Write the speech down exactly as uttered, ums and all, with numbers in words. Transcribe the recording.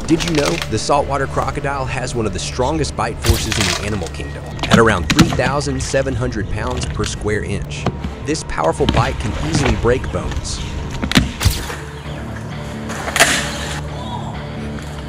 Did you know the saltwater crocodile has one of the strongest bite forces in the animal kingdom, at around three thousand seven hundred pounds per square inch? This powerful bite can easily break bones,